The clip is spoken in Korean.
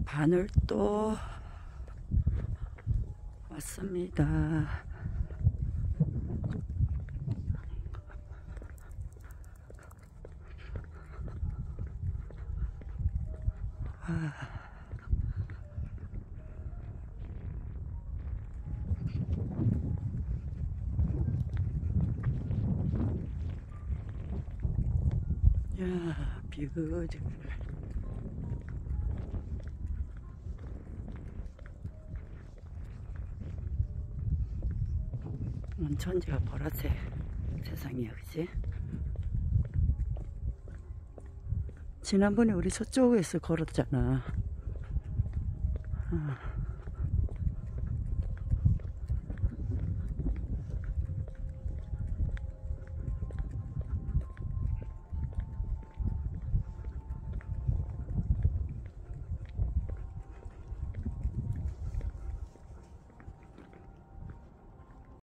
바늘 또 왔습니다. 와. 야, 뷰티풀. 천지가 보라색 세상이야, 그치? 지난번에 우리 저쪽에서 걸었잖아.